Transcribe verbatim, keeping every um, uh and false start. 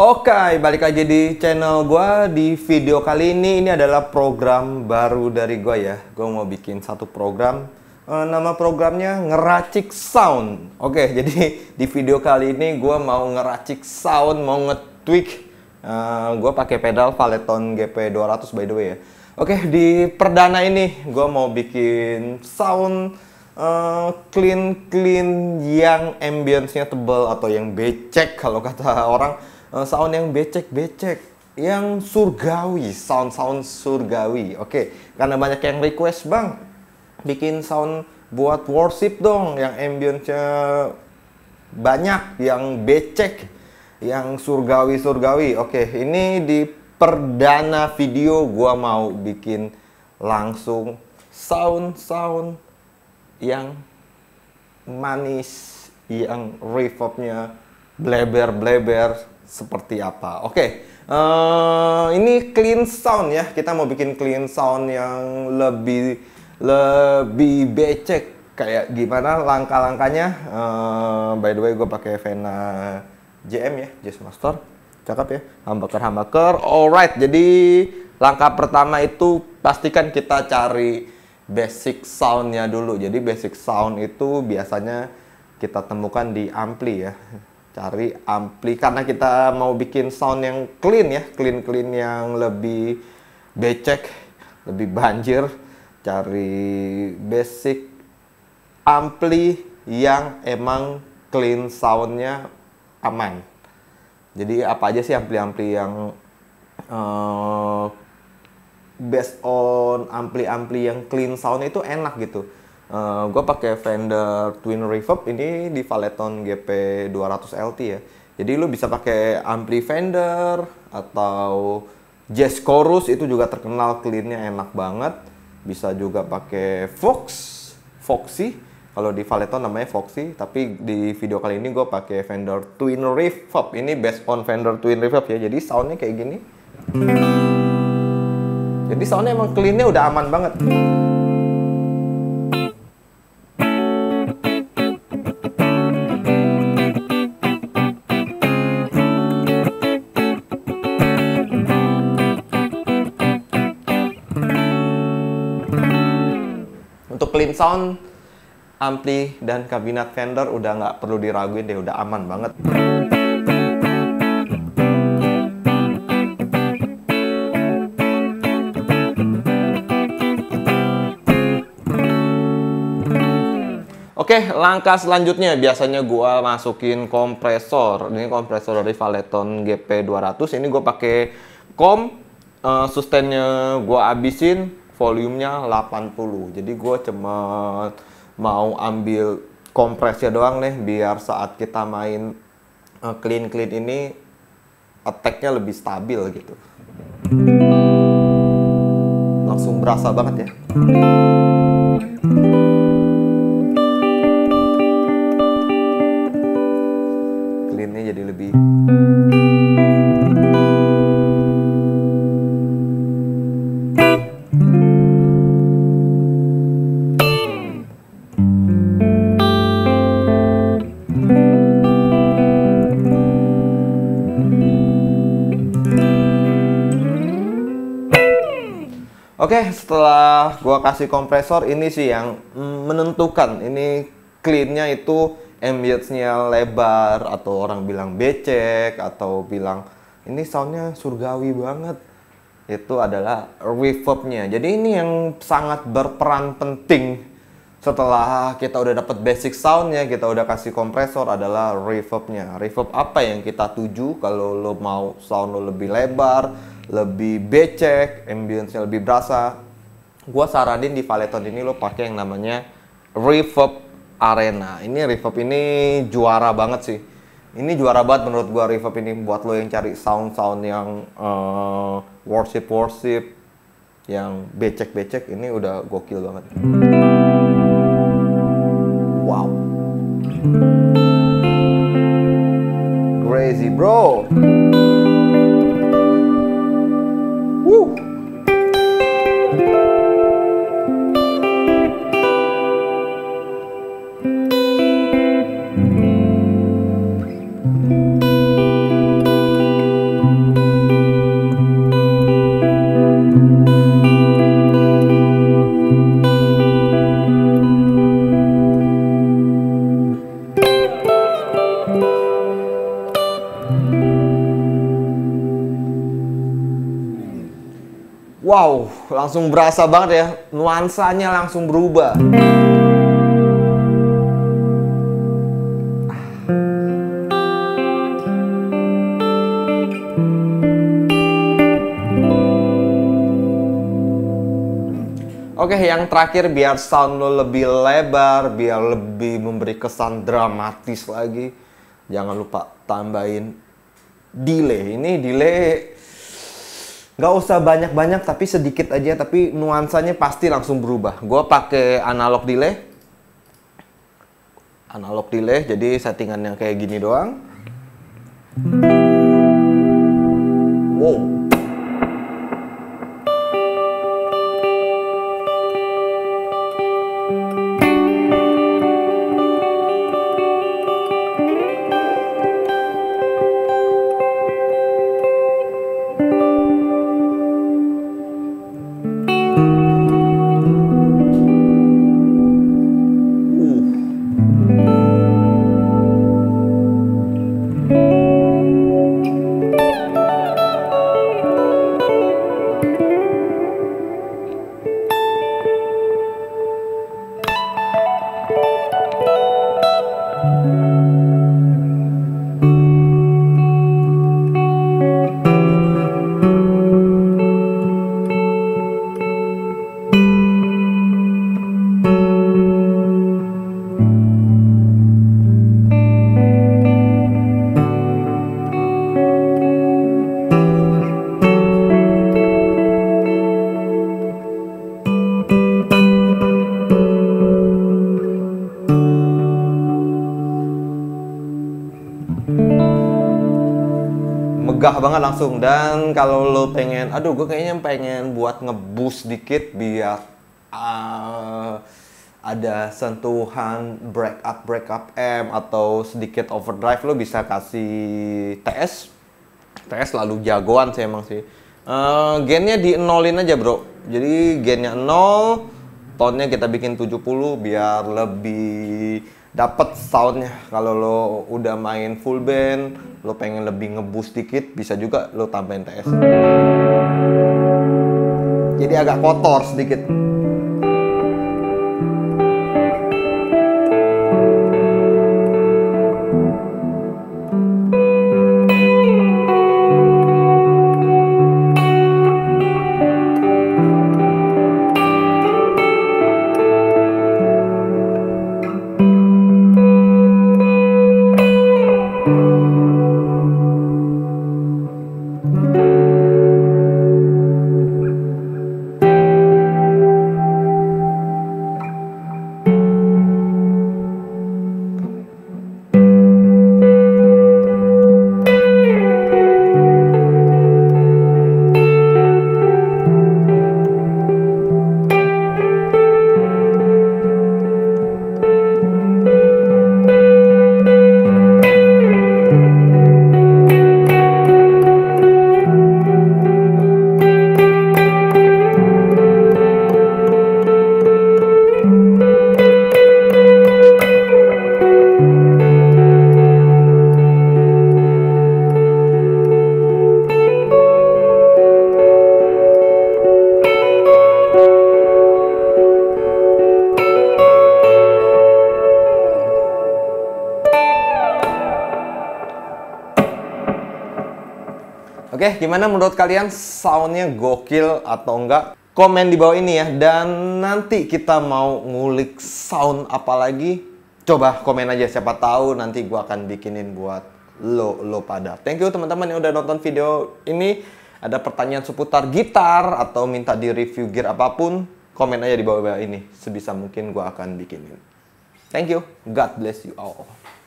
Oke, balik lagi di channel gua. Di video kali ini, ini adalah program baru dari gua ya. Gua mau bikin satu program, eh, nama programnya ngeracik sound. Oke, jadi di video kali ini gua mau ngeracik sound, mau nge-tweak. Eh, gua pakai pedal Valeton G P dua ratus by the way ya. Oke, di perdana ini gua mau bikin sound uh, clean clean yang ambience-nya tebal atau yang becek kalau kata orang. Uh, sound yang becek-becek, yang surgawi, sound-sound surgawi. Oke, karena banyak yang request, bang, bikin sound buat worship dong, yang ambience-nya banyak, yang becek, yang surgawi-surgawi. Oke, ini di perdana video gua mau bikin langsung sound-sound yang manis, yang reverb-nya bleber-bleber seperti apa. Oke, uh, ini clean sound ya. Kita mau bikin clean sound yang lebih lebih becek. Kayak gimana langkah-langkahnya? Uh, by the way, gue pakai Vena J M ya, Jazzmaster. Cakep ya, humbucker-humbucker. Alright, jadi langkah pertama itu pastikan kita cari basic soundnya dulu. Jadi basic sound itu biasanya kita temukan di ampli ya. Cari ampli karena kita mau bikin sound yang clean ya, clean clean yang lebih becek, lebih banjir. Cari basic ampli yang emang clean soundnya aman. Jadi apa aja sih ampli-ampli yang uh, based on ampli-ampli yang clean sound itu enak gitu. Uh, gue pakai Fender Twin Reverb ini di Valeton G P dua ratus L T ya. Jadi lu bisa pakai ampli Fender atau Jazz Chorus, itu juga terkenal cleannya enak banget. Bisa juga pakai Fox, Foxy. Kalau di Valeton namanya Foxy, tapi di video kali ini gue pakai Fender Twin Reverb. Ini based on Fender Twin Reverb ya. Jadi soundnya kayak gini. Jadi soundnya emang cleannya udah aman banget. Untuk clean sound, ampli dan kabinet Fender udah nggak perlu diraguin deh, udah aman banget. Oke, langkah selanjutnya biasanya gua masukin kompresor. Ini kompresor dari Valeton G P dua ratus. Ini gua pakai kom, uh, sustainnya gua abisin, volumenya delapan puluh. Jadi gue cuma mau ambil kompresnya doang nih, biar saat kita main uh, clean clean ini attack-nya lebih stabil gitu. Langsung berasa banget ya. Clean-nya jadi lebih. Oke, setelah gua kasih kompresor, ini sih yang menentukan. Ini clean-nya itu ambience-nya lebar, atau orang bilang becek, atau bilang ini soundnya surgawi banget. Itu adalah reverb-nya. Jadi ini yang sangat berperan penting. Setelah kita udah dapat basic sound-nya, kita udah kasih kompresor, adalah reverb-nya. Reverb apa yang kita tuju kalau lo mau sound lo lebih lebar, lebih becek, ambience-nya lebih berasa. Gua saranin di Valeton ini lo pakai yang namanya Reverb Arena. Ini reverb ini juara banget sih. Ini juara banget menurut gua reverb ini, buat lo yang cari sound-sound yang uh, worship-worship, yang becek-becek, ini udah gokil banget. Wow. Crazy, bro. Woo. Wow, langsung berasa banget ya, nuansanya langsung berubah. Oke, yang terakhir biar sound lo lebih lebar, biar lebih memberi kesan dramatis lagi, jangan lupa tambahin delay. Ini delay nggak usah banyak-banyak, tapi sedikit aja, tapi nuansanya pasti langsung berubah. Gue pakai analog delay, analog delay, jadi settingannya kayak gini doang. Wow. Megah banget langsung. Dan kalau lo pengen, aduh gue kayaknya pengen buat ngeboost dikit biar uh, ada sentuhan break up break up amp atau sedikit overdrive, lo bisa kasih T S. T S lalu jagoan sih emang sih. Uh, gainnya di nolin aja bro. Jadi gainnya nol, tone-nya kita bikin tujuh puluh biar lebih dapet soundnya. Kalau lo udah main full band, lo pengen lebih ngeboost dikit, bisa juga lo tambahin T S. Jadi agak kotor sedikit. Oke, gimana menurut kalian, soundnya gokil atau enggak? Komen di bawah ini ya. Dan nanti kita mau ngulik sound apa lagi, coba komen aja, siapa tahu nanti gua akan bikinin buat lo lo pada. Thank you teman-teman yang udah nonton video ini. Ada pertanyaan seputar gitar atau minta di review gear apapun, komen aja di bawah ini. Sebisa mungkin gua akan bikinin. Thank you. God bless you all.